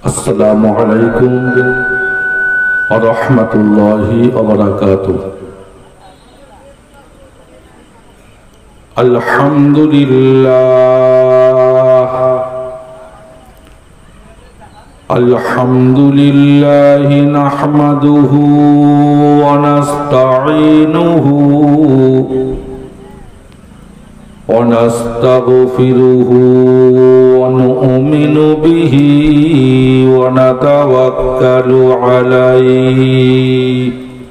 अस्सलामु अलैकुम व रहमतुल्लाहि व बरकातुह। अल्हम्दुलिल्लाह नहमदुहु व नस्तईनुहु व नस्तगफिरुहु व नु'मिनु बिही व नतवक्कलु अलैहि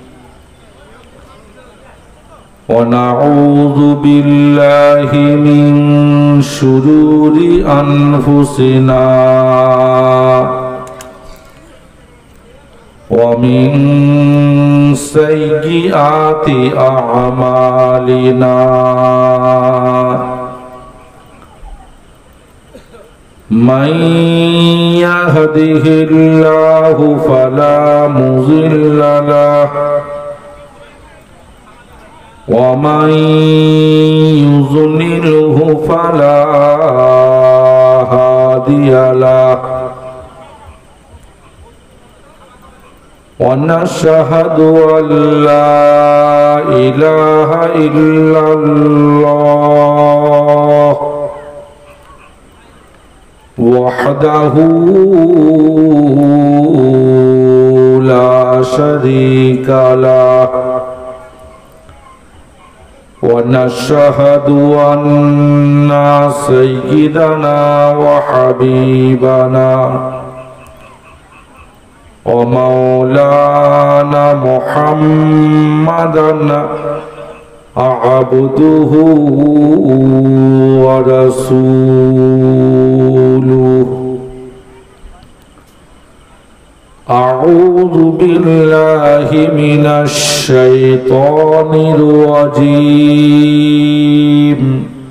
व नऊज़ु बिल्लाहि मिन शुरूरि अनफुसिना व मिन सय्यिआति अअमालिना मन यहदिहिल्लाहु फला मुज़िल्ल लहु व मन युज़्लिल्हु फला हादिय लहु व नशहदु अल्ला इलाहा इल्लल्लाह वहदहु ला शरीका लहु व नशहदु अन्ना सय्यिदना व हबीबना व मौलाना मुहम्मदन अब्दुहु व रसूलुहु। अऊज़ु बिल्लाहि मिनश शैतानिर रजीम।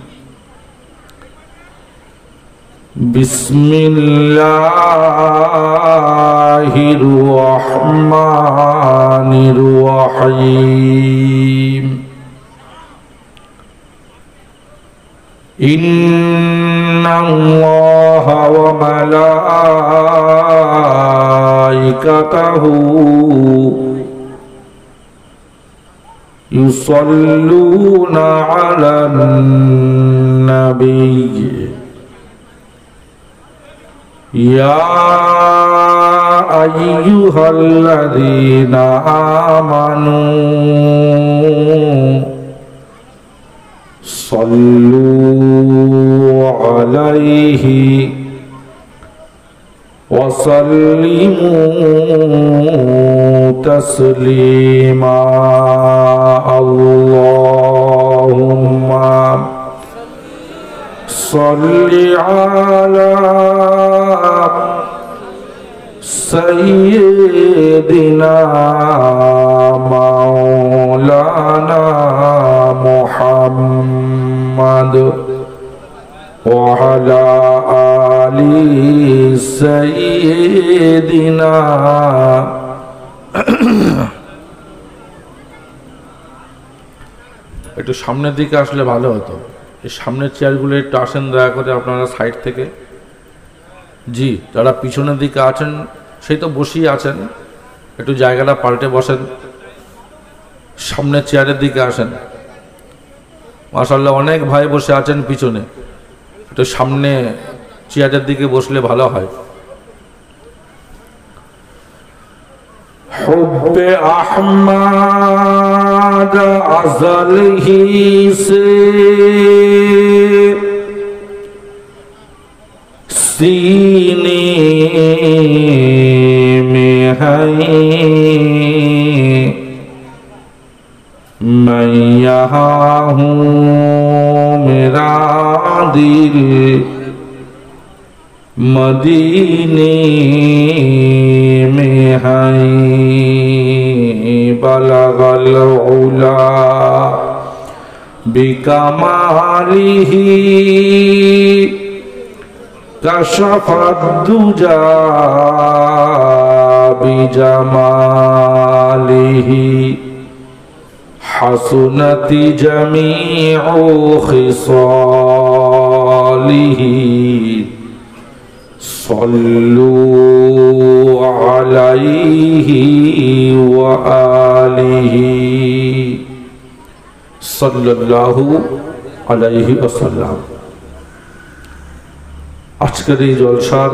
बिस्मिल्लाहिर रहमानिर रहीम। इन्नल्लाहा व मलाइकतहु युसल्लूना अलन नबी या अय्युहल्लज़ीना आमनू सल्लू अलैहि वसल्लिमू तस्लीमा। अल्लाहुम्मा सल्लि अला सय्यिदिना मौलाना मुहम्मद व अला आलि सय्यिदिना। একটু সামনের দিকে আসলে ভালো হতো। এই সামনের চেয়ারগুলো একটু আসেন দয়া করে আপনারা সাইড থেকে। জি, যারা পিছনের দিকে আছেন সেই তো বসেই আছেন, একটু জায়গাটা পাল্টে বসেন, সামনের চেয়ারের দিকে আসেন। মাশাআল্লাহ অনেক ভাই বসে আছেন পিছনে, একটু সামনে চেয়ারের দিকে বসলে ভালো হয়। हुब्बे अहमद अज़ल ही से सीने में है, मैं यहाँ हूँ मेरा दिल मदीने में है। बलगल उला बिकमालिही कशफद दुजा बिजमालिही हसनति जमीउ खिसालिही সল্লু আলাইহি ওয়া আলিহি সাল্লাল্লাহু আলাইহি ওয়াসাল্লাম। আজকের এই জলসার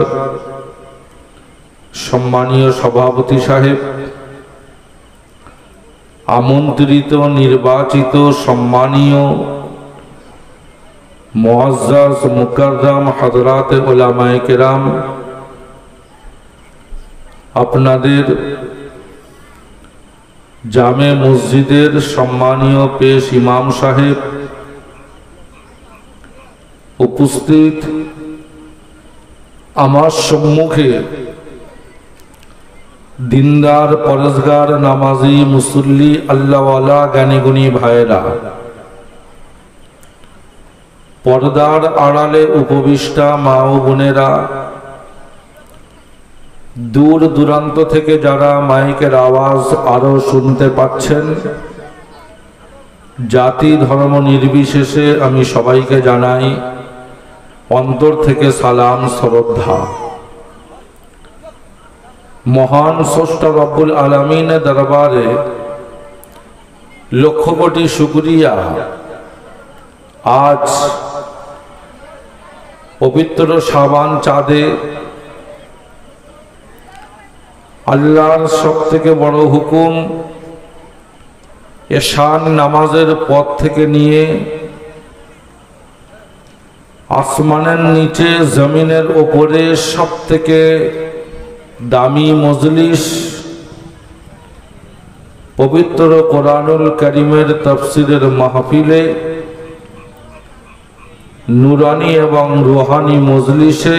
সম্মানীয় সভাপতি সাহেব, আমন্ত্রিত নির্বাচিত সম্মানীয় মুআজ্জাজ মুকাররম হযরত উলামায়ে কেরাম, আপনাদের জামে মসজিদের সম্মানীয় পেশ ইমাম সাহেব, উপস্থিত আমার সম্মুখে দিনদার পরেজগার নামাজি মুসল্লি আল্লাহওয়ালা জ্ঞানীগুণী ভাইরা, পর্দার আড়ালে উপবিষ্টা মা ও বোনেরা, দূর দূরান্ত থেকে যারা মাইকের আওয়াজ আরো শুনতে পাচ্ছেন, জাতি ধর্ম নির্বিশেষে আমি সবাইকে জানাই অন্তর থেকে সালাম শ্রদ্ধা। মহান স্রষ্টা রব্বুল আলামিনের দরবারে লক্ষ কোটি শুকরিয়া, আজ পবিত্র শাবান চাঁদে আল্লাহর সব থেকে বড় হুকুম এশান নামাজের পর থেকে নিয়ে আসমানের নিচে জমিনের উপরে সব থেকে দামি মজলিস পবিত্র কোরআনুল কারীমের তাফসীরের মাহফিলে, নুরানি এবং রুহানি মজলিসে,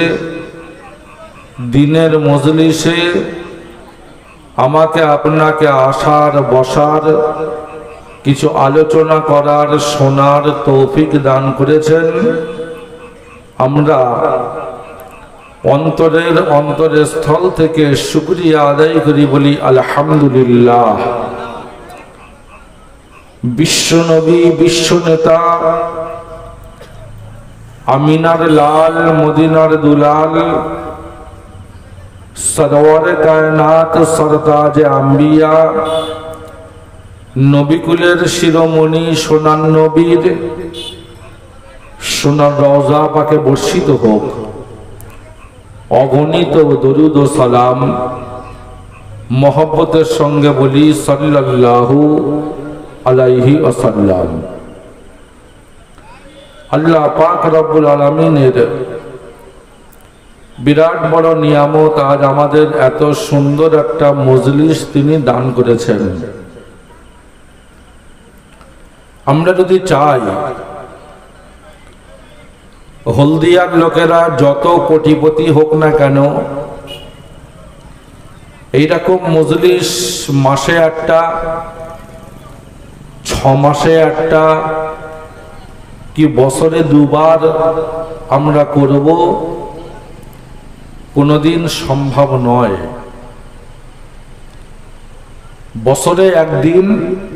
দিনের মজলিসে আমাকে আপনাকে আসার বসার কিছু আলোচনা করার শোনার তৌফিক দান করেছেন। আমরা অন্তরের স্থল থেকে শুকরিয়া আদায় করি, বলি আলহামদুলিল্লাহ। বিশ্বনবী, বিশ্ব নেতা, আমিনার লাল, মদিনার দুলাল, সরওয়ারে কায়নাত, সরতাজে আম্বিয়া, নবিকুলের শিরোমণি সোনার নবীর সোনার রওজা পাকে বর্ষিত হোক অগণিত দরুদ ও সালাম। মহব্বতের সঙ্গে বলি সাল্লাল্লাহু আলাইহি ওয়াসাল্লাম। আল্লাহ পাক রব্বুল আলামিনের বিরাট বড় নিয়ামত, আজ আমাদের এত সুন্দর একটা মজলিস তিনি দান করেছেন। আমরা যদি চাই হলদিয়ার লোকেরা যত কোটিপতি হোক না কেন, এইরকম মজলিস মাসে একটা, 6 মাসে একটা, কি বছরে 2 বার আমরা করব, কোনোদিন সম্ভব নয়। বছরে একদিন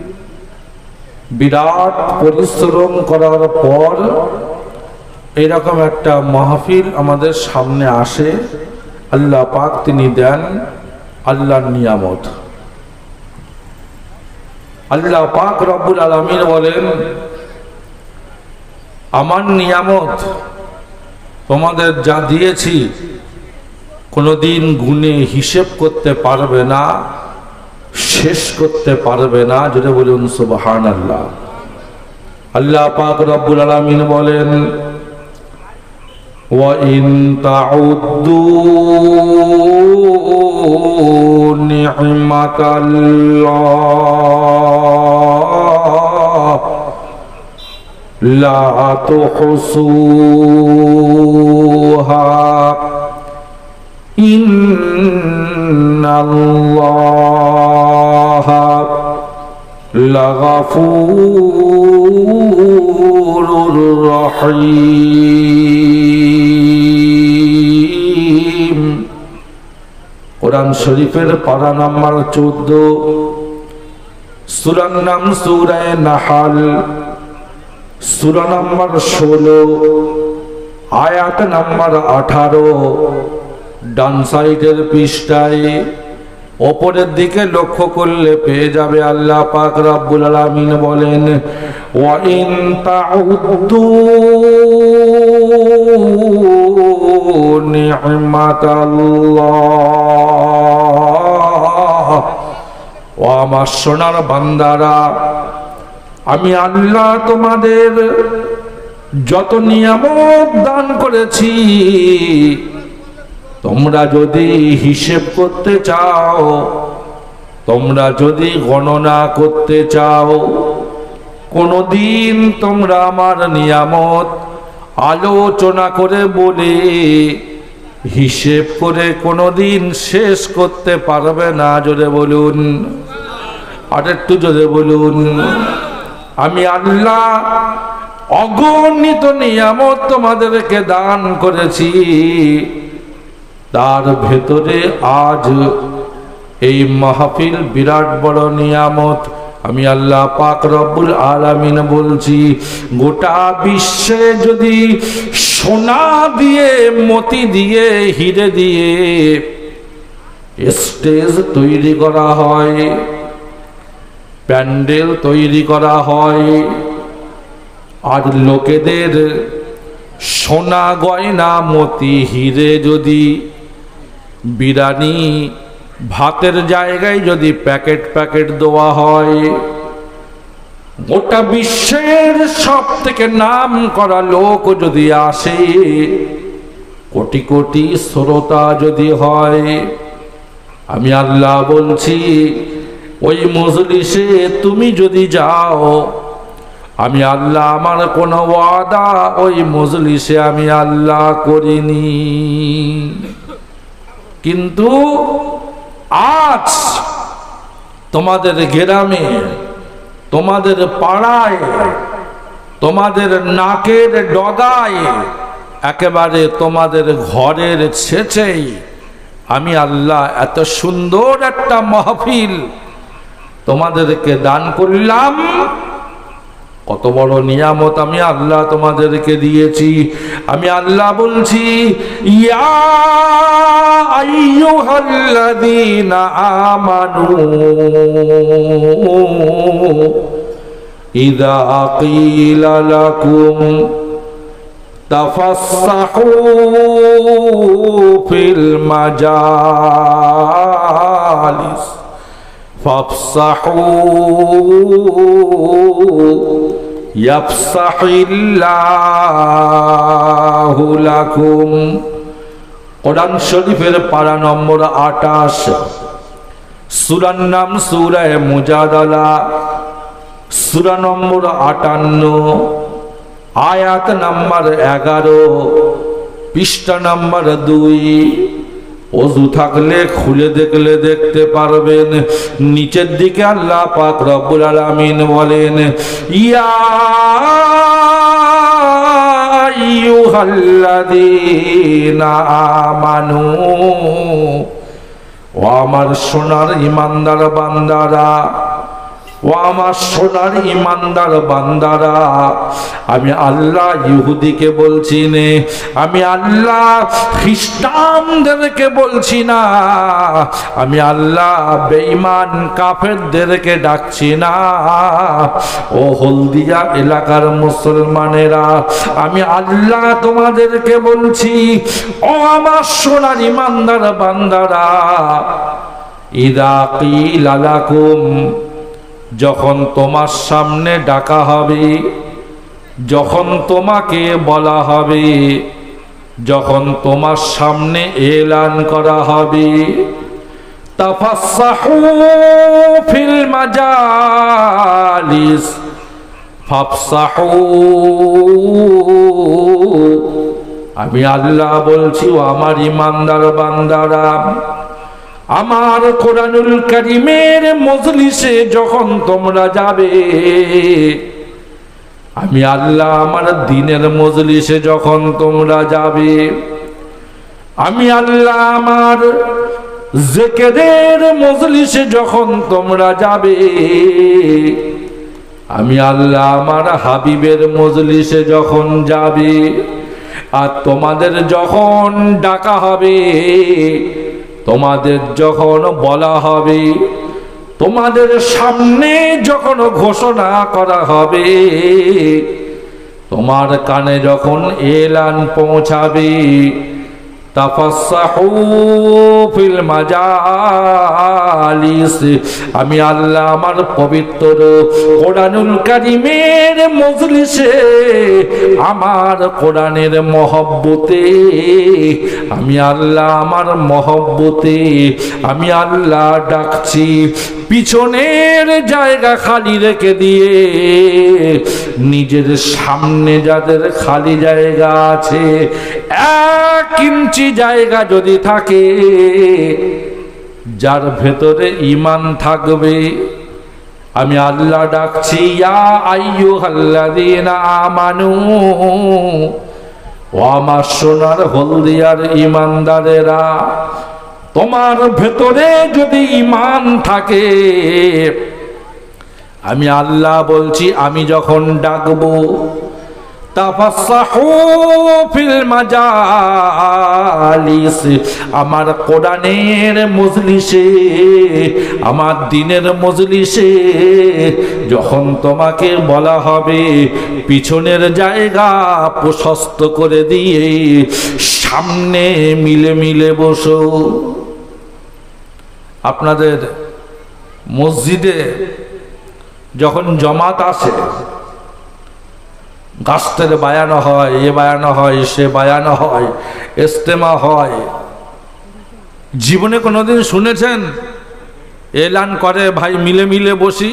বিরাট পরিশ্রম করার পর এরকম একটা মাহফিল আমাদের সামনে আসে। আল্লাহ পাক তিনি দেন আল্লাহর নিয়ামত। আল্লাহ পাক রব্বুল আলামিন বলেন, আমার নিয়ামত তোমাদের যা দিয়েছি কোনোদিন গুণে হিসেব করতে পারবে না, শেষ করতে পারবে না। যেটা বলুন সুবহানাল্লাহ। আল্লাহ পাক রব্বুল আলামিন বলেন, ওয়া ইন তাউদ্দু নি'মাতাল্লাহ লা তুহসুহা ইন্নাল্লাহা লাগাফুরুর রহিম। কোরআন শরীফের পারা নাম্বার 14, সূরার নাম সূরা নাহাল, সূরা নাম্বার 16, আয়াত নাম্বার 18। ডান সাইডের পৃষ্ঠায় ওপরের দিকে লক্ষ্য করলে পেয়ে যাবে আল্লাহ পাক রব্বুল আলামিন বলেন ওয়া ইন তাউদ্দু নি'মাতাল্লাহ। ও আমার সোনার বান্দারা, আমি আল্লাহ তোমাদের যত নিয়ামত দান করেছি তোমরা যদি হিসেব করতে চাও, তোমরা যদি গণনা করতে চাও, কোনদিন তোমরা আমার নিয়ামত আলোচনা করে বলে হিসেব করে কোনদিন শেষ করতে পারবে না। জোরে বলুন, আর একটু জোরে বলুন। আমি আল্লাহ অগণিত নিয়ামত তোমাদেরকে দান করেছি, তার ভেতরে আজ এই মাহফিল বিরাট বড় নিয়ামত। আমি আল্লাহ পাক রব্বুল আলামিন বলছি, গোটা বিশ্বে যদি সোনা দিয়ে, মতি দিয়ে, হিরে দিয়ে স্টেজ তৈরি করা হয়, প্যান্ডেল তৈরি করা হয়, আর লোকেদের সোনা গয়না মতি হিরে যদি বিরানি ভাতের জায়গায় যদি প্যাকেট প্যাকেট দেওয়া হয়, গোটা বিশ্বের সব থেকে নাম করা লোক যদি আসে, কোটি কোটি শ্রোতা যদি হয়, আমি আল্লাহ বলছি ওই মজলিসে তুমি যদি যাও, আমি আল্লাহ আমার কোন ওয়াদা ওই মজলিসে আমি আল্লাহ করিনি। কিন্তু আজ তোমাদের গ্রামে, তোমাদের পাড়ায়, তোমাদের নাকের ডগায়, একেবারে তোমাদের ঘরের ছেচেই আমি আল্লাহ এত সুন্দর একটা মাহফিল তোমাদেরকে দান করলাম। কত বড় নিয়ামত আমি আল্লাহ তোমাদেরকে দিয়েছি। আমি আল্লাহ বলছি, ইয়া আইয়ুহাল্লাযীনা আমানু ইযা ক্বিলা লাকুম তাফাসসাহু ফিল মাজালিস ফাফসাহু ইয়াফসাহিল্লাহু লাকুম। কোরআন শরীফের পারা নম্বর 28, সূরার নাম সূরা মুজাদালা, সূরা নম্বর 58, আয়াত নাম্বার 11, পৃষ্ঠা নাম্বার 2। ওযু থাকলে খুলে দেখলে দেখতে পারবেন। নিচের দিকে আল্লাহ পাক রব্বুল আলামিন বলেন, ইয়া আইয়ুহাল্লাযীনা আমানু, ও আমার সোনার ইমানদার বান্দারা, ও আমার সোনার ইমানদার বান্দারা, আমি আল্লাহ ইহুদিকে বলছি না, আমি আল্লাহ খ্রিস্টানদেরকে বলছি না, আমি আল্লাহ বেঈমান কাফেরদেরকে ডাকছি না। ও হলদিয়া এলাকার মুসলমানেরা, আমি আল্লাহ তোমাদেরকে বলছি, ও আমার সোনার ইমানদার বান্দারা, ইযা ক্বিলা লাকুম, যখন তোমার সামনে ডাকা হবে, যখন তোমাকে বলা হবে, যখন তোমার সামনে এলান করা হবে, তাফাসসাহু ফিল মাজালিস ফাফসাহু, আমি আল্লাহ বলছি, ও আমার ইমানদার বান্দারা, আমার কোরআনুল কারীমের মজলিসে যখন তোমরা যাবে, আমি আল্লাহ আমার দ্বীনের মজলিসে যখন তোমরা যাবে, আমি আল্লাহ আমার জিকিরের মজলিসে যখন তোমরা যাবে, আমি আল্লাহ আমার হাবিবের মজলিসে যখন যাবে, আর তোমাদের যখন ডাকা হবে, তোমাদের যখন বলা হবে, তোমাদের সামনে যখন ঘোষণা করা হবে, তোমার কানে যখন এলান পৌঁছাবে, তাফাসসাহু ফিল মাজালিস, আমি আল্লাহ আমার পবিত্র কোরআনুল কারীমের মজলিসে, আমার কোরআনের মহব্বতে, আমি আল্লাহ আমার মহব্বতে আমি আল্লাহ ডাকছি। পিছনের জায়গা খালি রেখে দিয়ে নিজের সামনে যাদের খালি জায়গা আছে, 1 ইঞ্চি জায়গা যদি থাকে, যার ভেতরে ঈমান থাকবে, আমি আল্লাহ ডাকছি, ইয়া আইয়ুহাল্লাযীনা আমানু, ও আমার সোনার হলদিয়ার ঈমানদারেরা, তোমার ভেতরে যদি ঈমান থাকে, আমি আল্লাহ বলছি, আমি যখন ডাকবো, তাফাসসাহু ফিল মাজালিস, আমার কোরআনের মজলিসে, আমার দ্বীনের মজলিসে যখন তোমাকে বলা হবে, পিছনের জায়গা প্রশস্ত করে দিয়ে সামনে মিলে মিলে বসো। আপনাদের মসজিদে যখন জমাত আসে, গাছতের বায়ানো হয়, এ বায়ানো হয়, সে বায়ানো হয়, ইজতেমা হয়, জীবনে কোনোদিন শুনেছেন এলান করে ভাই মিলে মিলে বসি?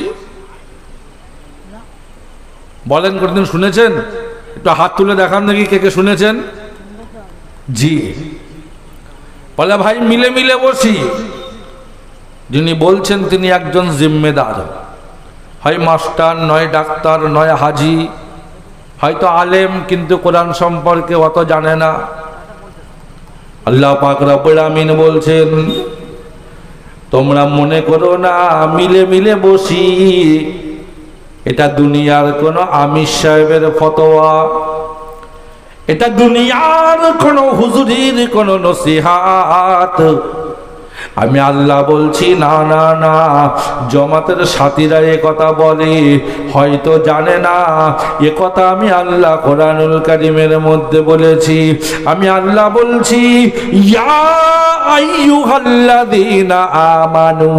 বলেন, কোনোদিন শুনেছেন? একটু হাত তুলে দেখান দেখি কে কে শুনেছেন। জি, বলে ভাই মিলে মিলে বসি। যিনি বলছেন তিনি একজন জিম্মেদার, হয় মাস্টার, নয় ডাক্তার, নয় হাজি, হয়তো আলেম, কিন্তু কোরআন সম্পর্কে অত জানে না। আল্লাহ পাক রব্বুল আমিন বলছেন, তোমরা মনে করো না মিলে মিলে বসি এটা দুনিয়ার কোন আমির সাহেবের ফতোয়া, এটা দুনিয়ার কোন হুজুরির কোন নসিহাত। আমি আল্লাহ বলছি, না না না, জমাতের সাথীরা এ কথা বলে, হয়তো জানে না এ কথা আমি আল্লাহ কোরআনুল কারীমের মধ্যে বলেছি। আমি আল্লাহ বলছি, ইয়া আইয়ুহাল্লাযীনা আমানু,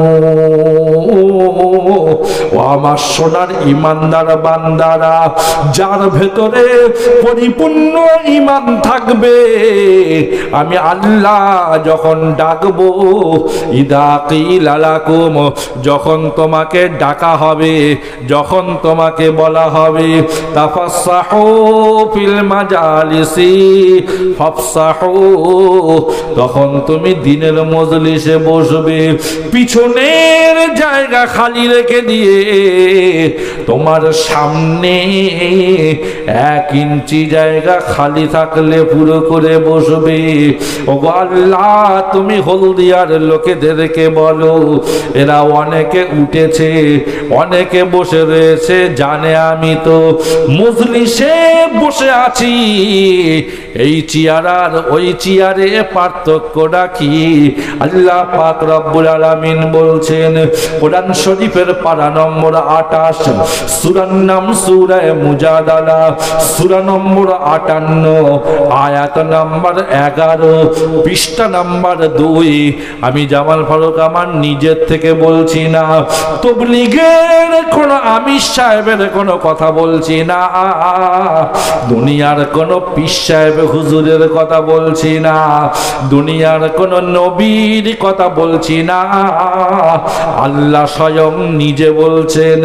ও আমার সোনার ঈমানদার বান্দারা, যার ভেতরে পরিপূর্ণ ঈমান থাকবে, আমি আল্লাহ যখন ডাকবো, ইদা কিলা লাকুম, যখন তোমাকে ডাকা হবে, যখন তোমাকে বলা হবে, তাফাসসাহু ফিল মাজালিসি ফাফসাহু, তখন তুমি দ্বীনের মজলিসে বসবে, পিছনের জায়গা খালি রেখে দিয়ে তোমার সামনে 1 ইঞ্চি জায়গা খালি থাকলে পুরো করে বসবে। ওগো আল্লাহ, তুমি হলদিয়ার লোকেদেরকে বলো, এরা অনেকে উঠেছে, অনেকে বসে রয়েছে, জানে আমি তো মজলিসে বসে আছি, এই চেয়ার আর ওই চেয়ারে পার্থক্যটা কি? আল্লাহ পাক রব্বুল আলামিন বলছেন কোরআন শরীফের পারা নম্বর 28, সূরার নাম সূরা মুজাদালা, সূরা নম্বর 58, আয়াত নম্বর 11, পৃষ্ঠা নম্বর 2। আমি জামাল ফারুক আমার নিজের থেকে বলছি না, তাবলীগের কোন আমির সাহেবের কোনো কথা বলছি না, দুনিয়ার কোন পীর সাহেব হুজুরের কথা বলছি না, দুনিয়ার কোন নবীর কথা বলছি না। আল্লাহ স্বয়ং নিজে বলছেন,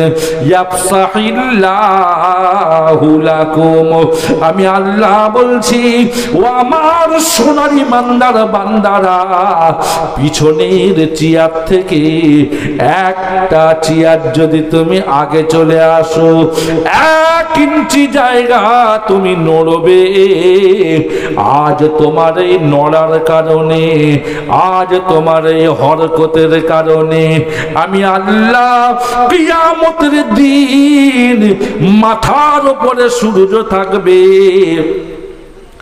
ইয়াফসাহিল্লাহু লাকুম, আমি আল্লাহ বলছি, ও আমার সোনার ঈমানদার বান্দারা, পিছনের চেয়ার থেকে একটা চেয়ার যদি তুমি আগে চলে আসো, 1 ইঞ্চি জায়গা তুমি নড়বে। আজ তোমার এই নড়ার কারণে, আজ তোমার এই হরকতের কারণে আমি আল্লাহ কিয়ামতের দিন মাথার উপরে সূর্য থাকবে,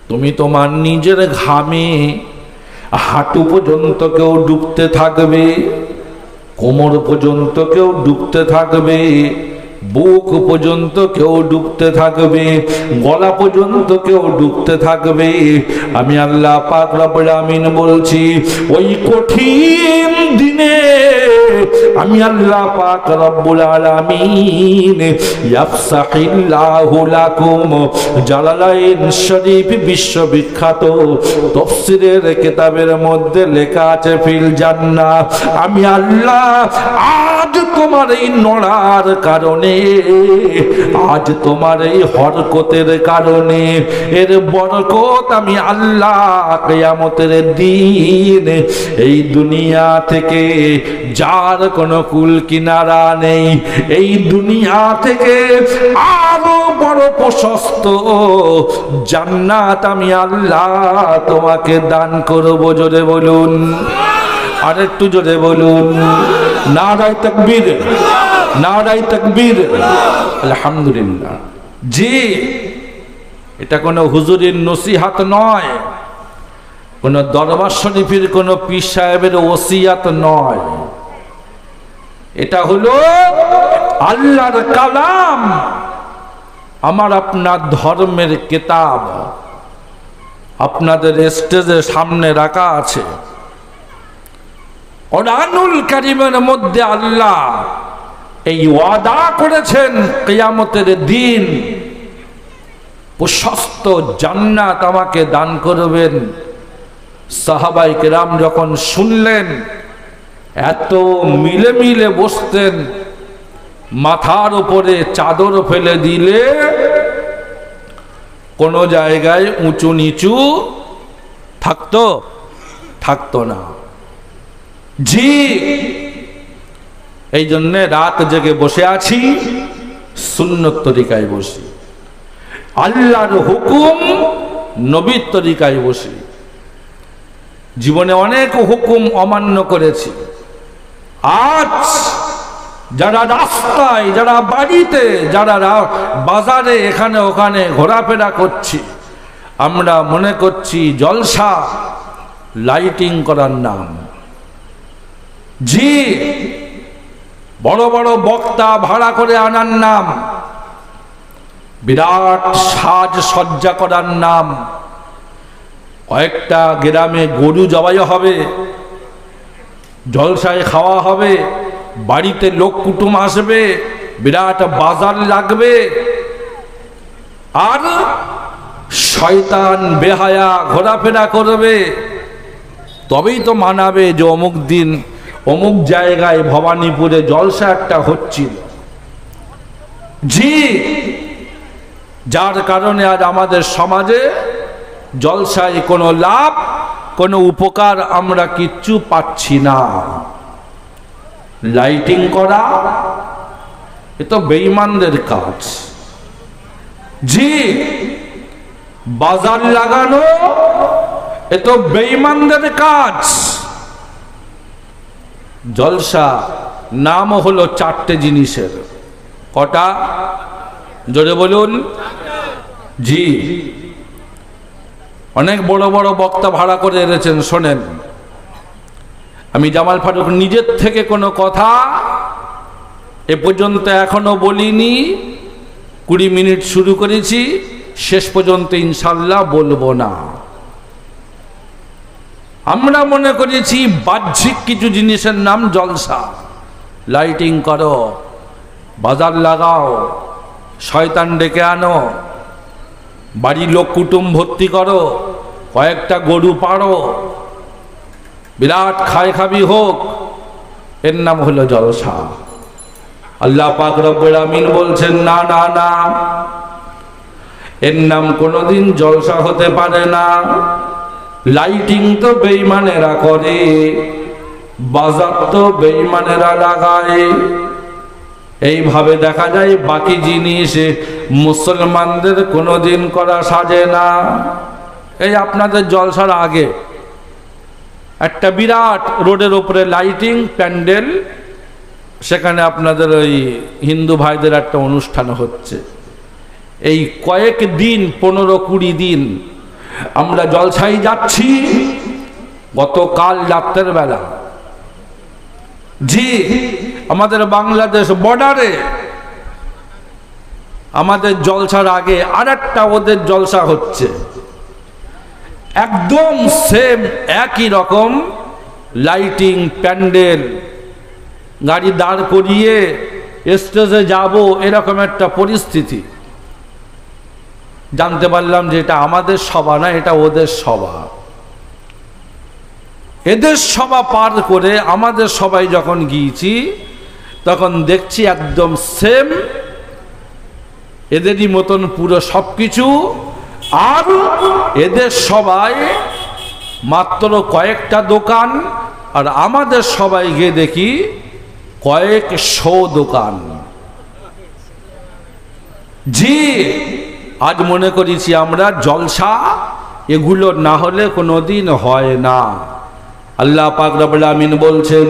তুমি তোমার নিজের ঘামে হাঁটু পর্যন্ত কেউ ডুবতে থাকবে, কোমর পর্যন্ত কেউ ডুবতে থাকবে, বুক পর্যন্ত কেউ ডুবতে থাকবে, গলা পর্যন্ত কেউ ডুবতে থাকবে। আমি আল্লাহ পাক রব্বুল আমিন বলছি, ওই কঠিন দিনে আমি আল্লাহ পাক রব্বুল আলামিন ইয়াফসাহিল্লাহু লাকুম, জালালাইন শরীফ বিশ্ববিখ্যাত তাফসীরের কিতাবের মধ্যে লেখা আছে ফিল জান্নাহ, আমি আল্লাহ আজ তোমার এই নড়ার কারণে, আজ তোমার এই হরকতের কারণে এর বরকত আমি আল্লাহ কিয়ামতের দিন এই দুনিয়া থেকে যার কোনো কুল কিনারা নেই, এই দুনিয়া থেকে আরো বড় প্রশস্ত জান্নাত আমি আল্লাহ তোমাকে দান করব। জোরে বলুন, আরেকটু জোরে বলুন, নারায়ে তাকবীর, নারায়ে তাকবীর, আলহামদুলিল্লাহ। জি, এটা কোনো হুজুরের নসিহত নয়, কোনো দরবার শরীফের কোনো পীর সাহেবের ওসিয়াত নয়, এটা হলো আল্লাহর কালাম, আমার আপনার ধর্মের কিতাব আপনাদের স্টেজের সামনে রাখা আছে। কোরআনুল কারীমের মধ্যে আল্লাহ এই ওয়াদা করেছেন কিয়ামতের দিন প্রশস্ত জান্নাত আমাকে দান করবেন। সাহাবায়ে কেরাম যখন শুনলেন এত মিলে মিলে বসতেন, মাথার উপরে চাদর ফেলে দিলে কোন জায়গায় উঁচু নিচু থাকতো না। জি, এই জন্য রাত জেগে বসে আছি, সুন্নত তরিকায় বসি, আল্লাহর হুকুম নবীর তরিকায় বসি। জীবনে অনেক হুকুম অমান্য করেছি, আজ যারা রাস্তায়, যারা বাড়িতে, যারা বাজারে এখানে ওখানে ঘোরাফেরা করছি, আমরা মনে করছি জলসা, লাইটিং করার নাম। জি, বড় বড় বক্তা ভাড়া করে আনার নাম, বিরাট সাজ সজ্জা করার নাম। কয়েকটা গ্রামে গরু জবাই হবে, জলসায় খাওয়া হবে, বাড়িতে লোক কুটুম আসবে, বিরাট বাজার লাগবে, আর শয়তান বেহায়া ঘোরাফেরা করবে, তবেই তো মানাবে যে অমুক দিন অমুক জায়গায় ভবানীপুরে জলসা একটা হচ্ছিল। জি, যার কারণে আজ আমাদের সমাজে জলসায় কোনো লাভ, কোনো উপকার আমরা কিচ্ছু পাচ্ছি না। লাইটিং করা এ তো বেঈমানদের কাজ। জি, বাজার লাগানো এ তো বেঈমানদের কাজ। জলসা নাম হলো চারটে জিনিসের, কটা? জোরে বলুন। জি, অনেক বড় বড় বক্তা ভাড়া করে এনেছেন। শোনেন, আমি জামাল ফারুক নিজের থেকে কোনো কথা এ পর্যন্ত এখনো বলিনি। 20 মিনিট শুরু করেছি, শেষ পর্যন্ত ইনশাল্লাহ বলবো না। আমরা মনে করেছি বাহ্যিক কিছু জিনিসের নাম জলসা, লাইটিং করো, বাজার লাগাও, শয়তান ডেকে আনো, বাড়ির লোক কুটুম ভর্তি করো, কয়েকটা গরু পাড়ো, বিরাট খায় খাবি হোক, এর নাম হলো জলসা। আল্লাহ পাক রব্বুল আমিন বলছেন, না না না, এর নাম কোনোদিন জলসা হতে পারে না। লাইটিং তো বেঈমানেরা করে, বাজার তো বেঈমানেরা লাগায়। এইভাবে দেখা যায় বাকি জিনিস মুসলমানদের কোনোদিন করা সাজে না। এই আপনাদের জলসার আগে একটা বিরাট রোডের উপরে লাইটিং প্যান্ডেল, সেখানে আপনাদের ওই হিন্দু ভাইদের একটা অনুষ্ঠান হচ্ছে। এই কয়েক দিন, 15-20 দিন আমরা জলসায় যাচ্ছি গতকাল রাতের বেলা, জি আমাদের বাংলাদেশ বর্ডারে আমাদের জলসার আগে আরেকটা ওদের জলসা হচ্ছে, একদম সেম একই রকম লাইটিং, প্যান্ডেল, গাড়ি দাঁড় করিয়ে স্টেজে যাব এরকম একটা পরিস্থিতি। জানতে পারলাম যে এটা আমাদের সভা না, এটা ওদের সভা। এদের সভা পার করে আমাদের সবাই যখন গিয়েছি তখন দেখছি একদম সেম এদেরই মতন পুরো সবকিছু। আর এদের সবাই মাত্র কয়েকটা দোকান, আর আমাদের সবাই গিয়ে দেখি কয়েকশো দোকান। জি আজ মনে করেছি আমরা জলসা এগুলো না হলে কোনোদিন হয় না। আল্লাহ পাক রব্বুল আমিন বলছেন,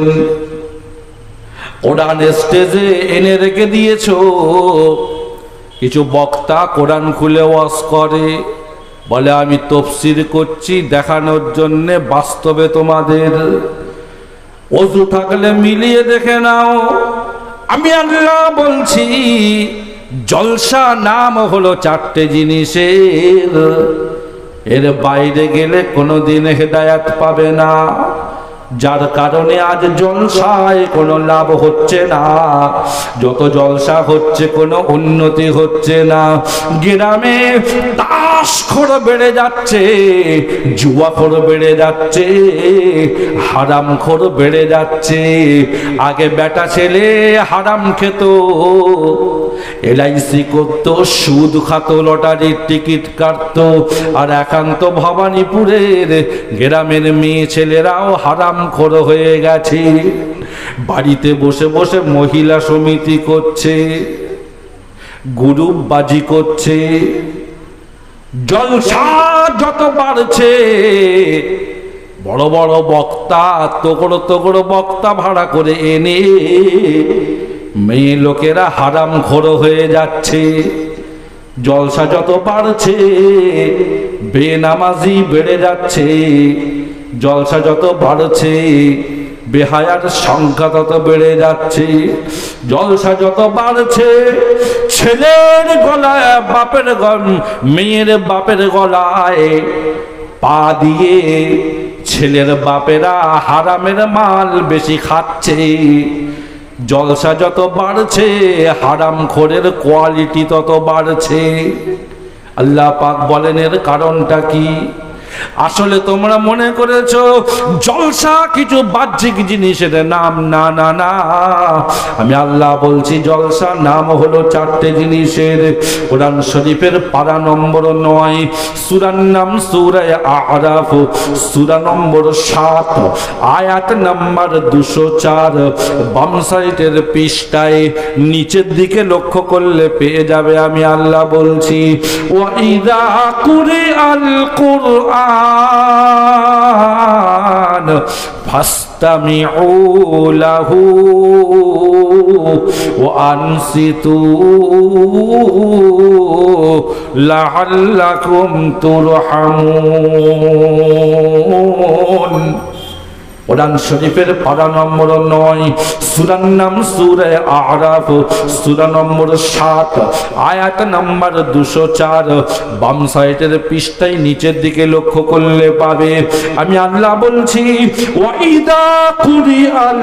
কোরআন স্টেজে এনে রেখে দিয়েছো, কিছু বক্তা কোরআন খুলে ওয়াজ করে, বলে আমি তাফসীর করছি দেখানোর জন্য, বাস্তবে তোমাদের ওযু থাকলে মিলিয়ে দেখে নাও। আমি আল্লাহ বলছি জলসা নাম হলো চারটে জিনিসের, এর বাইরে গেলে কোনোদিন হেদায়েত পাবে না। যার কারণে আজ জলসায় কোনো লাভ হচ্ছে না, যত জলসা হচ্ছে কোনো উন্নতি হচ্ছে না। গ্রামে তাসখোর বেড়ে যাচ্ছে, জুয়াখোর বেড়ে যাচ্ছে, হারামখোর বেড়ে যাচ্ছে। আগে বেটা ছেলে হারাম খেত, এলআইসি করতো, সুদ খাতো, লটারির টিকিট কাটতো, আর একান্ত ভবানীপুরের গ্রামের মেয়ে ছেলেরাও হারামখোর হয়ে গেছে। বাড়িতে বসে বসে মহিলা সমিতি করছে, গ্রুপবাজি করছে। জলসা যত বাড়ছে, বড় বড় বক্তা, তোকড়ো তোকড়ো বক্তা ভাড়া করে এনে মেয়ে লোকেরা হারামখোর হয়ে যাচ্ছে। জলসা যত বাড়ছে বেনামাজি বেড়ে যাচ্ছে, জলসা যত বাড়ছে বেহায়ার সংখ্যা তত বেড়ে যাচ্ছে। জলসা যত বাড়ছে ছেলের গলায় বাপের মেয়ের বাপের গলায় পা দিয়ে ছেলের বাপেরা হারামের মাল বেশি খাচ্ছে। জলসা যত বাড়ছে হারামখোরের কোয়ালিটি তত বাড়ছে। আল্লাহ পাক বলেন এর কারণটা কি? আসলে তোমরা মনে করেছো জলসা কিছু বাহ্যিক জিনিসের নাম, না না না। আমি আল্লাহ বলছি জলসা নাম হলো চারটে জিনিসের। কোরআন শরীফের পারা নম্বর 9, সূরার নাম সূরা আরাফ, সূরা নম্বর 7, আয়াত নাম্বার 204, বাম সাইডের পৃষ্ঠায় নিচের দিকে লক্ষ্য করলে পেয়ে যাবে। আমি আল্লাহ বলছি ওয়া ইযা কুরিআল কুরআন ফাসতামিউ লাহু ওয়া আনসিতু লাআল্লাকুম তুরহামুন। কোরআন শরীফের পারা নম্বর 9, সূরার নাম সূরা আরাফ, সূরা নম্বর 7, আয়াত নাম্বার 204, বাম সাইডের পৃষ্ঠায় নিচের দিকে লক্ষ্য করলে পাবে। আমি আল্লাহ বলছি ওয়া ইযা কুরিআল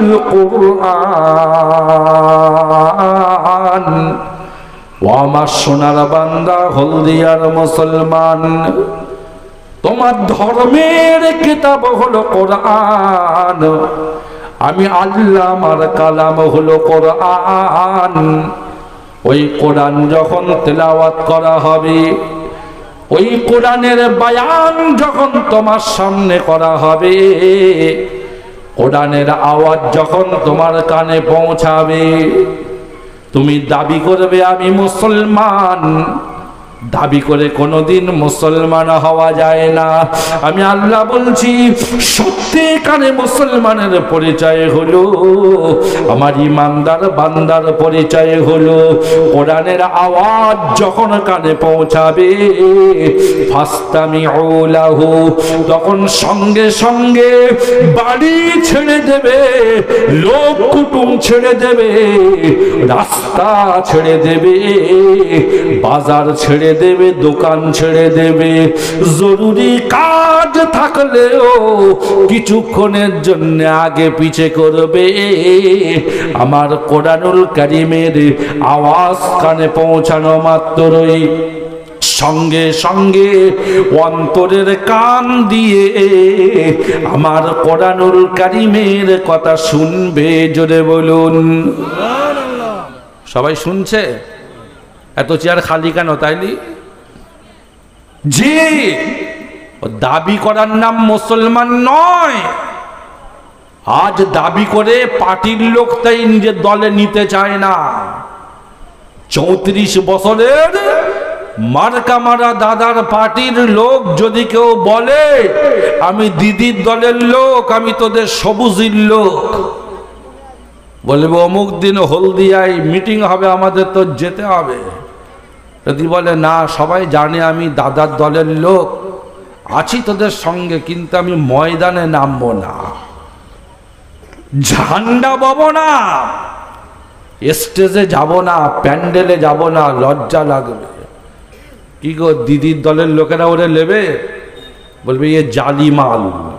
কুরআন, ও আমার সোনার বান্দা হলদিয়ার মুসলমান, তোমার ধর্মের কিতাব হলো কোরআন। আমি আল্লাহ আমার কালাম হলো কোরআন। ওই কোরআন যখন তেলাওয়াত করা হবে, ওই কোরআনের বয়ান যখন তোমার সামনে করা হবে, কোরআনের আওয়াজ যখন তোমার কানে পৌঁছাবে, তুমি দাবি করবে আমি মুসলমান। দাবি করে কোনোদিন মুসলমান হওয়া যায় না। আমি আল্লাহ বলছি, সত্যিকারে মুসলমানের পরিচয় হলো, আমার ইমানদার বান্দার পরিচয় হলো, কোরআনের আওয়াজ যখন কানে পৌঁছাবে ফাস্তামিউ লাহু, তখন সঙ্গে সঙ্গে বাড়ি ছেড়ে দেবে, লোক কুটুম ছেড়ে দেবে, রাস্তা ছেড়ে দেবে, বাজার ছেড়ে দেবে, দোকান ছেড়ে দেবে, জরুরি কাজ থাকলেও কিছুক্ষণের জন্য আগে পিছে করবে। আমার কোরআনুল কারীমের আওয়াজ কানে পৌঁছানো মাত্রই সঙ্গে সঙ্গে অন্তরের কান দিয়ে আমার কোরআনুল কারীমের কথা শুনবে। জোরে বলুন সুবহানাল্লাহ। সবাই শুনছে? এত চেয়ার খালি কেন তাইলি? জি, দাবি করার নাম মুসলমান নয়। আজ দাবি করে পার্টির লোক তাই নিজের দলে নিতে চায় না। 34 বছরের মার্কা মারা দাদার পার্টির লোক যদি কেউ বলে আমি দিদির দলের লোক, আমি তোদের সবুজের লোক, বলবে অমুক দিন হলদিয়ায় মিটিং হবে, আমাদের তো যেতে হবে। যদি বলে না, সবাই জানে আমি দাদার দলের লোক, আছি তোদের সঙ্গে, কিন্তু আমি ময়দানে নামবো না, ঝান্ডা পাবো না, স্টেজে যাব না, প্যান্ডেলে যাব না, লজ্জা লাগবে। কি গো, দিদির দলের লোকেরা ওরে নেবে? বলবে এ জালিমাল,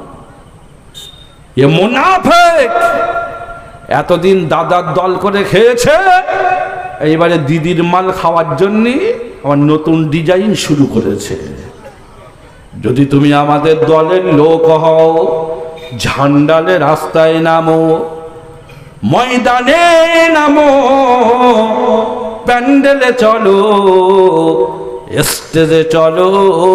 এ মুনাফিক, এতদিন দাদার দল করে খেয়েছে, এইবারে দিদির মাল খাওয়ার জন্য আমার নতুন ডিজাইন শুরু করেছে। যদি তুমি আমাদের দলের লোক হও, ঝান্ডালে রাস্তায় নামো, ময়দানে নামো, প্যান্ডেলে চলো, স্টেজে চলো,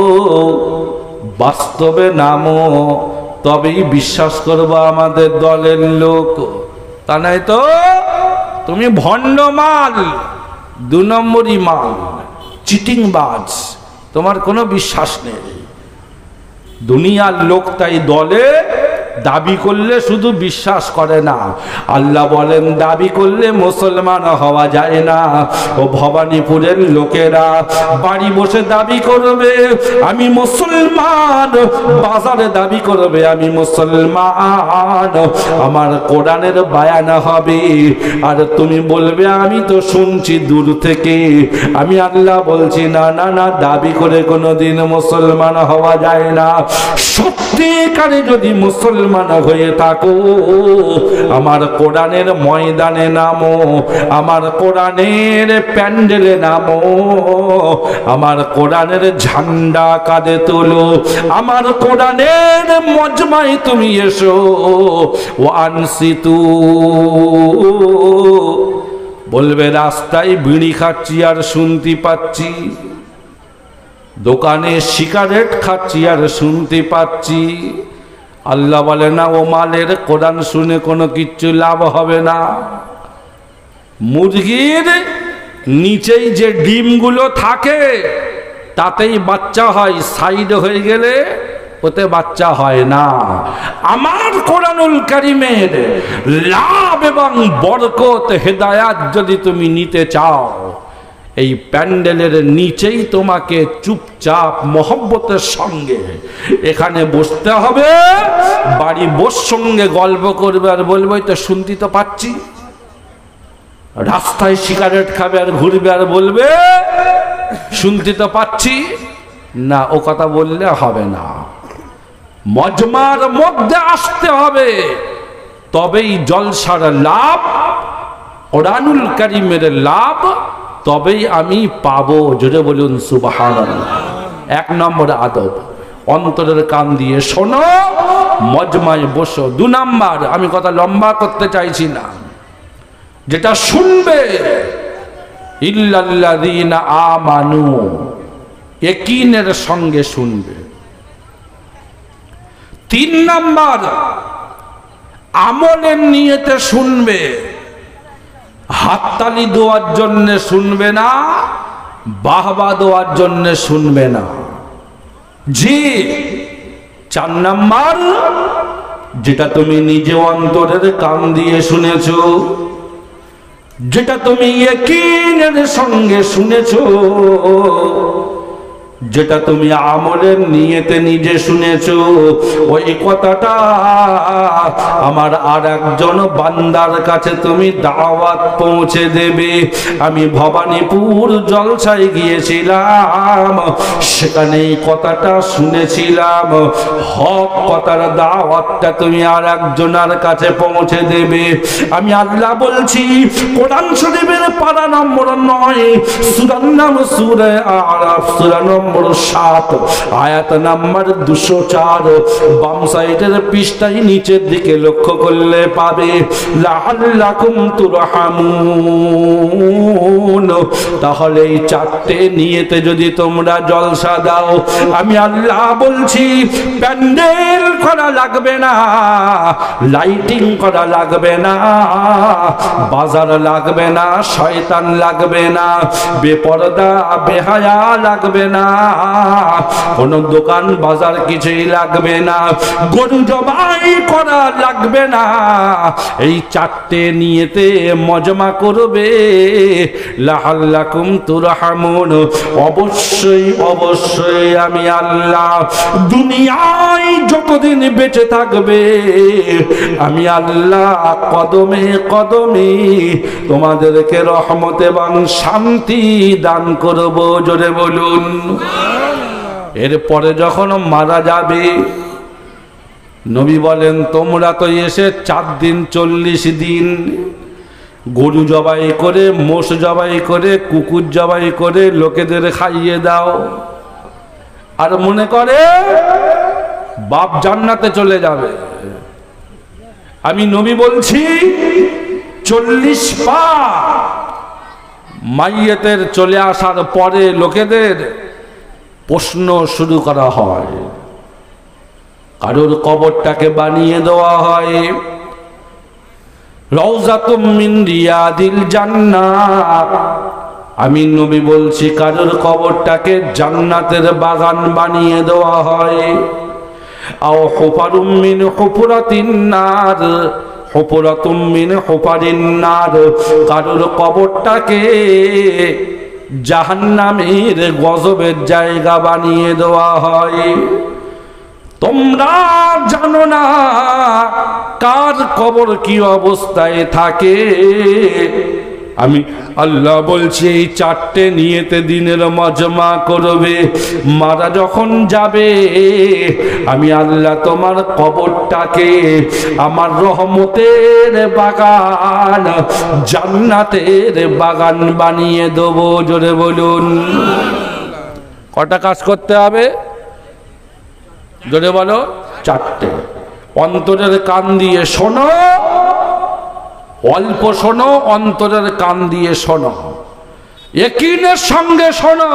বাস্তবে নামো, তবেই বিশ্বাস করবো আমাদের দলের লোক। তা নাই তো তুমি ভণ্ড মাল, 2 নম্বরই মাল, চিটিংবাজ, তোমার কোনো বিশ্বাস নেই। দুনিয়ার লোক তাই দলে দাবি করলে শুধু বিশ্বাস করে না, আল্লাহ বলেন দাবি করলে মুসলমান হওয়া যায় না। ও ভবানীপুরের লোকেরা বাড়ি বসে দাবি করবে আমি মুসলমান, বাজারে দাবি করবে আমি মুসলমান, আমার কোরআনের বায়ান হবে, আর তুমি বলবে আমি তো শুনছি দূর থেকে। আমি আল্লাহ বলছি না না না, দাবি করে কোনোদিন মুসলমান হওয়া যায় না। সত্যিকারে যদি মুসলমান হয়ে থাকো, আমার কোরআনের ময়দানে নামো, আমার কোরআনের প্যান্ডেলে নামো, আমার কোরআনের ঝান্ডা কাঁধে তোলো, আমার কোরআনের মজমায় তুমি এসো। ওয়ানসিতু, বলবে রাস্তায় বিড়ি খাচ্ছি আর শুনতে পাচ্ছি, দোকানে সিগারেট খাচ্ছি আর শুনতে পাচ্ছি। আল্লাহ বলে না, ও মালের কোরআন শুনে কোনো কিচ্ছু লাভ হবে না। মুরগির নিচেই যে ডিমগুলো থাকে তাতেই বাচ্চা হয়, সাইড হয়ে গেলে ওতে বাচ্চা হয় না। আমার কোরআনুল কারীমের লাভ এবং বরকত, হেদায়াত যদি তুমি নিতে চাও, এই প্যান্ডেলের নিচেই তোমাকে চুপচাপ মহব্বতের সঙ্গে এখানে বসতে হবে। বাড়ি বস সঙ্গে গল্প করবে আর বলবে তো শুনতে তো পাচ্ছি। রাস্তায় সিগারেট খাবে আর ঘুরবে আর বলবে শুনতে তো পাচ্ছি না। ও কথা বললে হবে না, মজমার মধ্যে আসতে হবে, তবেই জলসার লাভ, কোরআনুল কারীমের লাভ, তবেই আমি পাবো। জোরে বলুন সুবহানাল্লাহ। 1 নম্বর আদব, অন্তরের কান দিয়ে শোনো, মজমায় বসো। 2 নম্বর, আমি কথা লম্বা করতে চাইছি না, যেটা শুনবে ইল্লাল্লাযীনা আমানু, ইয়াকিনের সঙ্গে শুনবে। 3 নম্বর, আমলের নিয়তে শুনবে, হাততালি দেওয়ার জন্য শুনবে না, বাহবা দেওয়ার জন্য শুনবে না। জি 4 নাম্বার, যেটা তুমি নিজে অন্তরের কান দিয়ে শুনেছো, যেটা তুমি ইয়াকিনের সঙ্গে শুনেছো, যেটা তুমি আমলের নিয়তে নিজে শুনেছো, ওই কথাটা আমার আর একজন বান্দার কাছে তুমি দাওয়াত পৌঁছে দেবে। আমি ভবানীপুর জলসায় গিয়েছিলাম, সেখানে এই কথাটা শুনেছিলাম। হক কথার দাওয়াতটা তুমি আর একজনের কাছে পৌঁছে দেবে। আমি আল্লাহ বলছি, কোরআন শরীফের পারা নম্বর 9, সূরার নাম সূরা আরাফ, সূরা নম্বর 7, আয়াত নাম্বার 204, বাম সাইডের পৃষ্ঠায় নিচের দিকে লক্ষ্য করলে পাবে লাআল্লাকুম তুরহামুন। তাহলে এই 4টে নিয়তে যদি তোমরা জলসা দাও, আমি আল্লাহ বলছি প্যান্ডেল করা লাগবে না, লাইটিং করা লাগবে না, বাজার লাগবে না, শয়তান লাগবে না, বেপরদা বেহায়া লাগবে না, কোন দোকান বাজার কিছুই লাগবে না, গরু জবাই করা লাগবে না। এই 4টে নিয়েতে মজমা করবে, লাআল্লাকুম তুরহামুন। অবশ্যই অবশ্যই আমি আল্লাহ দুনিয়ায় যতদিন বেঁচে থাকবে, আমি আল্লাহ কদমে কদমে তোমাদেরকে রহমত এবং শান্তি দান করব। জোরে বলুন। এরপরে যখন মারা যাবে, নবী বলেন তোমরা তো এসে 4 দিন 40 দিন গরু জবাই করে, মোষ জবাই করে, কুকুর জবাই করে লোকেদের খাইয়ে দাও, আর মনে করে বাপ জান্নাতে চলে যাবে। আমি নবী বলছি 40 পা মাইয়েতের চলে আসার পরে লোকেদের প্রশ্ন শুরু করা হয়, কারোর কবরটাকে বানিয়ে দেওয়া হয় রওজাতুম মিন রিয়াদিল জান্নাহ। আমি নবী বলছি কারোর কবরটাকে জান্নাতের বাগান বানিয়ে দেওয়া হয়। আও হুফারুম মিন হুফরাতিন নার, হুফরাতুম মিন হুফারিন নার, কারোর কবরটাকে জাহান্নামের গজবের জায়গা বানিয়ে দেওয়া হয়। তোমরা জানো না কার কবর কি অবস্থায় থাকে। আমি আল্লাহ বলছি এই 4টে নিয়েতে দিনের মজমা করবে। মারা যখন যাবে, আমি আল্লাহ তোমার কবরটাকে আমার রহমতের বাগান, জান্নাতের বাগান বানিয়ে দেবো। জোরে বলুন। কটা কাজ করতে হবে? জোরে বলো। 4টে। অন্তরের কান দিয়ে শোনো, অল্প শোনো, অন্তরের কান দিয়ে শোনো, ইয়াকিনের সঙ্গে শোনো,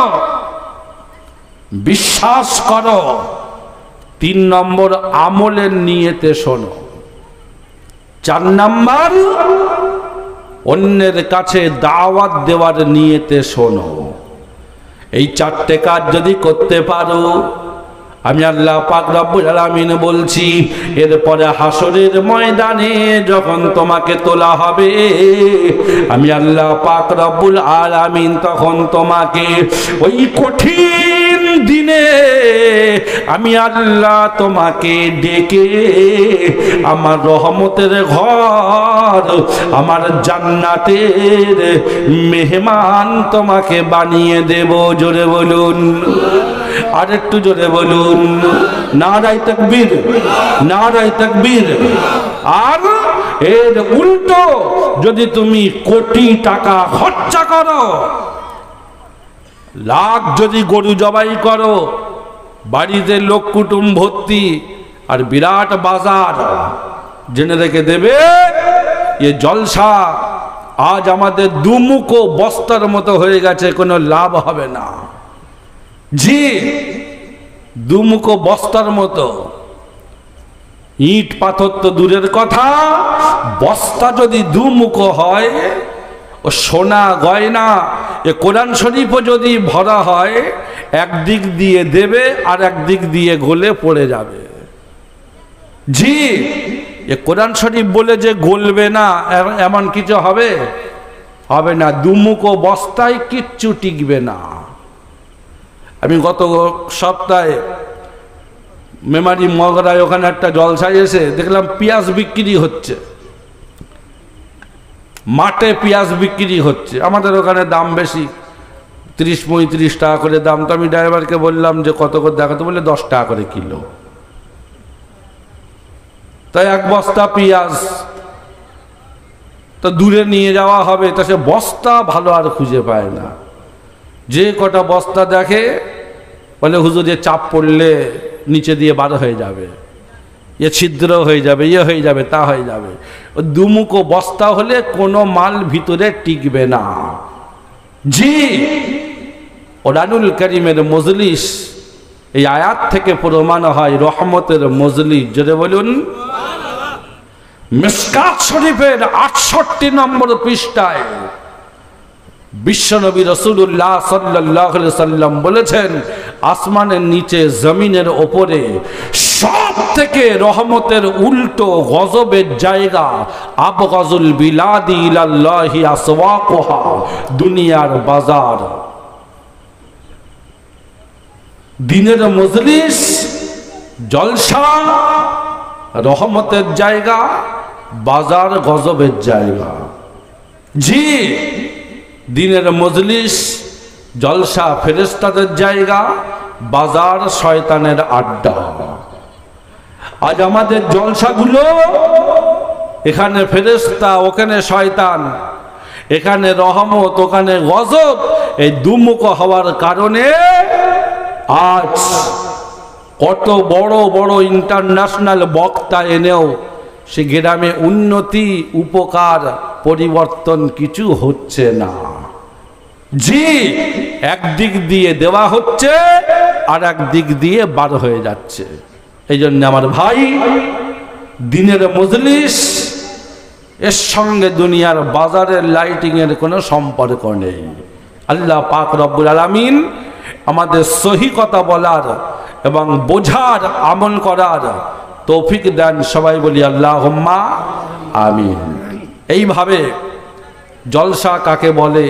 বিশ্বাস করো। 3 নম্বর আমলের নিয়তে শোনো। 4 নম্বর অন্যের কাছে দাওয়াত দেওয়ার নিয়তে শোনো। এই 4টে কাজ যদি করতে পারো, আমি আল্লাহ পাক রব্বুল আলামিন বলছি, এরপরে হাসরের ময়দানে যখন তোমাকে তোলা হবে, আমি আল্লাহ পাক রব্বুল আলামিন তখন তোমাকে ওই কঠিন দিনে আমি আল্লাহ তোমাকে ডেকে আমার রহমতের ঘর, আমার জান্নাতের মেহমান তোমাকে বানিয়ে দেব। জোরে বলুন। আর একটু জোরে বলুন। নারায়ে তাকবীর, নারায়ে তাকবীর। আর এর উল্টো যদি তুমি কোটি টাকা খরচা করো, লাখ যদি গরু জবাই করো, বাড়িতে লোক কুটুম ভর্তি, আর বিরাট বাজার, জেনে রেখে দেবে এ জলসা আজ আমাদের দুমুখো বস্তার মতো হয়ে গেছে, কোনো লাভ হবে না। জি, দুমুখো বস্তার মতো। ইট পাথর তো দূরের কথা, বস্তা যদি দুমুখো হয়, ও সোনা গয়না এ কোরআন শরীফও যদি ভরা হয় একদিক দিয়ে দেবে আর একদিক দিয়ে গলে পড়ে যাবে। জি, এ কোরআন শরীফ বলে যে গলবে না এমন কিছু হবে হবে না। দুমুখো বস্তায় কিচ্ছু টিকবে না। আমি গত সপ্তাহে মেমারি মগরায় ওখানে একটা জলসায় এসে দেখলাম পেঁয়াজ বিক্রি হচ্ছে, মাঠে পেঁয়াজ বিক্রি হচ্ছে। আমাদের ওখানে দাম বেশি, 30-35 টাকা করে দাম। তো আমি ড্রাইভারকে বললাম যে কত করে দেখাতে, বলে 10 টাকা করে কিলো। তাই এক বস্তা পেঁয়াজ তো দূরে নিয়ে যাওয়া হবে, তা সে বস্তা ভালো আর খুঁজে পায় না। যে কটা বস্তা দেখে বলে হুজুর যে চাপ পড়লে নিচে দিয়ে বার হয়ে যাবে, এ ছিদ্র হয়ে যাবে, ইয়ে হয়ে যাবে, তা হয়ে যাবে। ও দুমুখো বস্তা হলে কোনো মাল ভিতরে টিকবে না। জি, কোরআনুল কারীমের মজলিস এই আয়াত থেকে প্রমাণ হয় রহমতের মজলিস। জোরে বলুন। মিশকাত শরীফের 68 নম্বর পৃষ্ঠায় বিশ্বনবী রাসূলুল্লাহ সাল্লাল্লাহু আলাইহি সাল্লাম বলেছেন, আসমানের নিচে জমিনের ওপরে সব থেকে রহমতের উল্টো গজবের জায়গা আবগাজুল বিলাদি ইলাল্লাহি আসওয়াকুহা, দুনিয়ার বাজার। দিনের মজলিস জলসা রহমতের জায়গা, বাজার গজবের জায়গা। জি, দিনের মজলিস জলসা ফেরেশতাদের জায়গা, বাজার শয়তানের আড্ডা। আজ আমাদের জলসাগুলো, এখানে ফেরেশতা ওখানে শয়তান, এখানে রহমত ওখানে গজব, এই দুমুখ হওয়ার কারণে আজ কত বড় বড় ইন্টারন্যাশনাল বক্তা এনেও সে গ্রামে উন্নতি উপকার পরিবর্তন কিছু হচ্ছে না। জি, একদিক দিয়ে দেওয়া হচ্ছে আর একদিক দিয়ে বার হয়ে যাচ্ছে। এই জন্য আমার ভাই, দিনের মজলিস এর সঙ্গে দুনিয়ার বাজারের লাইটিং এর কোনো সম্পর্ক নেই। আল্লাহ পাক রব্বুল আলামিন আমাদের সহি কথা বলার এবং বোঝার আমল করার তৌফিক দেন। সবাই বলি আল্লাহুম্মা আমিন। এইভাবে জলসা কাকে বলে,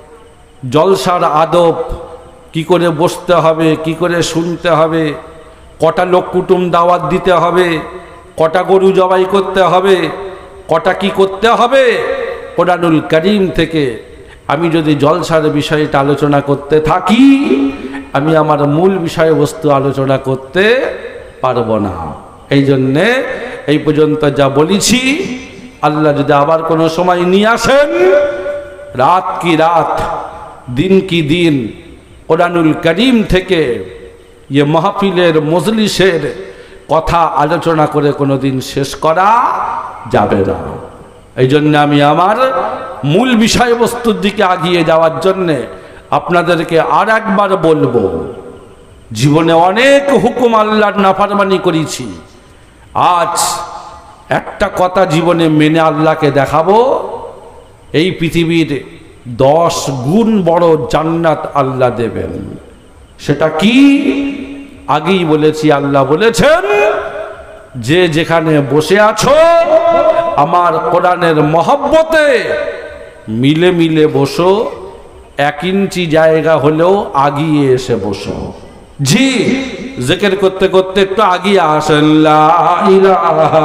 জলসার আদব, কি করে বসতে হবে, কি করে শুনতে হবে, কটা লোক কুটুম দাওয়াত দিতে হবে, কটা গরু জবাই করতে হবে, কটা কি করতে হবে, কোরআনুল কারীম থেকে আমি যদি জলসার বিষয়টা আলোচনা করতে থাকি, আমি আমার মূল বিষয়বস্তু আলোচনা করতে পারবো না। এই জন্যে এই পর্যন্ত যা বলেছি, আল্লাহ যদি আবার কোনো সময় নিয়ে আসেন, রাত কি রাত, দিন কি দিন, কোরআনুল কারীম থেকে ইয়ে মাহফিলের মজলিসের কথা আলোচনা করে কোনো দিন শেষ করা যাবে না। এই জন্য আমি আমার মূল বিষয়বস্তুর দিকে এগিয়ে যাওয়ার জন্যে আপনাদেরকে আর একবার বলবো, জীবনে অনেক হুকুম আল্লাহর নাফরমানি করেছি, আজ একটা কথা জীবনে মেনে আল্লাহকে দেখাবো, এই পৃথিবীর 10 গুণ বড় জান্নাত আল্লাহ দেবেন। সেটা কি? আগেই বলেছি, আল্লাহ বলেছেন যে যেখানে বসে আছো আমার কোরআনের মহব্বতে মিলে মিলে বসো, 1 ইঞ্চি জায়গা হলেও আগিয়ে এসে বসো। জি, জিকির করতে করতে একটু আগিয়ে আসেন, লা ইলাহা,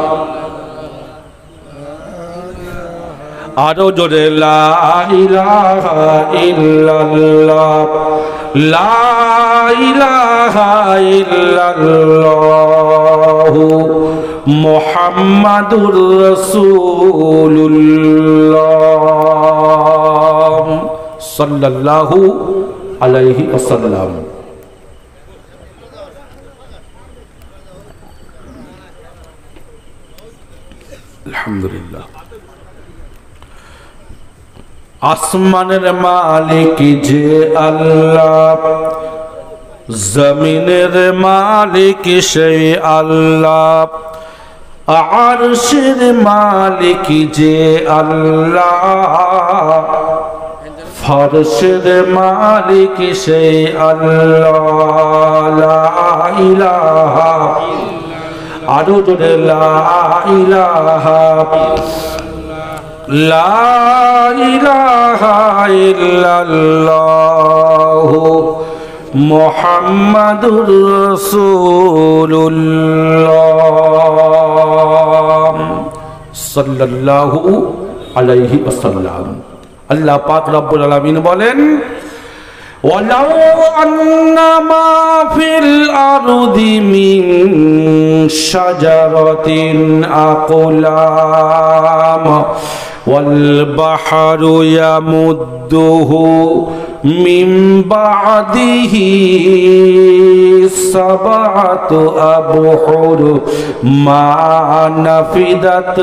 আরো জোরে লা ইলাহা ইল্লাল্লাহ, লা ইলাহা ইল্লাল্লাহ মুহাম্মাদুর রাসূলুল্লাহ সাল্লাল্লাহু আলাইহি ওয়াসাল্লাম। আলহামদুলিল্লাহ। আসমানের মালিক যে আল্লাহ, জমিনের মালিক সেই আল্লাহ, আরশের মালিক যে আল্লাহ, ফরশের মালিক সেই আল্লাহ। লা ইলাহা, আরো জোরে লা ইলাহা, লা ইলাহা ইল্লাল্লাহু মুহাম্মাদুর রাসূলুল্লাহ সাল্লাল্লাহু আলাইহি ওয়াসাল্লাম। আল্লাহ পাক রব্বুল আলামিন বলেন, ওয়ালাউ আন্না মা ফিল আরদি মিন শাজারাতিন আকলাম ওয়াল বাহরু ইয়ামুদ্দুহু মিন বা'দিহি সাবআতু আবহুর মা নাফিদাত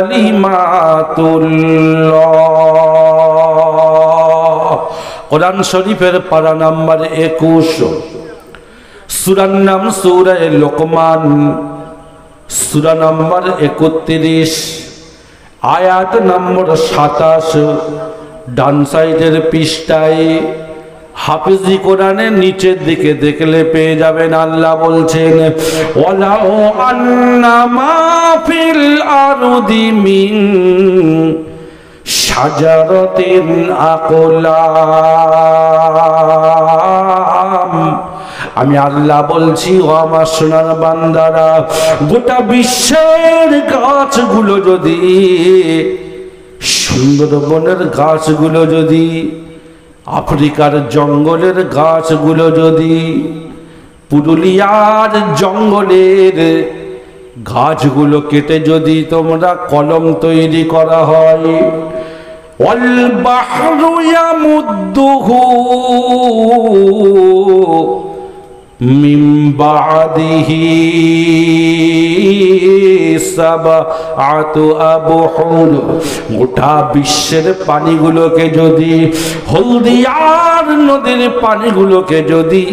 কালিমাতুল্লাহ। কোরআন শরীফের পারা নাম্বার 21, সূরার নাম সূরা লোকমান, সূরা নাম্বার 31, আয়াত নম্বর 27, ডান সাইডের পৃষ্ঠায় হাফিজি কোরআনের নিচের দিকে দেখলে পেয়ে যাবেন। আল্লাহ বলছেন, ওয়ালাউ আন্না মা ফিল আরদি মিন শাজারাতিন আকলাম। আমি আল্লাহ বলছি, ও আমার সোনার বান্দারা, গোটা বিশ্বের গাছগুলো যদি, সুন্দরবনের গাছগুলো যদি, আফ্রিকার জঙ্গলের গাছগুলো যদি, পুরুলিয়ার জঙ্গলের গাছগুলো কেটে যদি তোমরা কলম তৈরি করা হয়, ওয়াল বাহরু ইয়ামুদ্দুহু মিন বা'দিহি সাবআতু আবহুর, গোটা বিশ্বের পানিগুলোকে যদি, হলদিয়ার নদীর পানিগুলোকে যদি,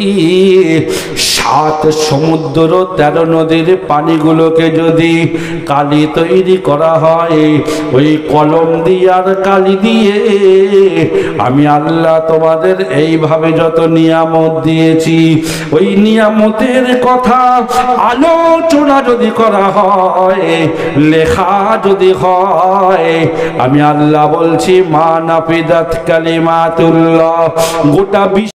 7 সমুদ্র 13 নদীর পানিগুলোকে যদি কালি তৈরি করা হয়, ওই কলম দিয়ে আর কালি দিয়ে আমি আল্লাহ তোমাদের এইভাবে যত নিয়ামত দিয়েছি, ওই নিয়ামতের কথা আলোচনা যদি করা হয়, লেখা যদি হয়, আমি আল্লাহ বলছি মা নাফিদাত কালিমাতুল্লাহ, গোটা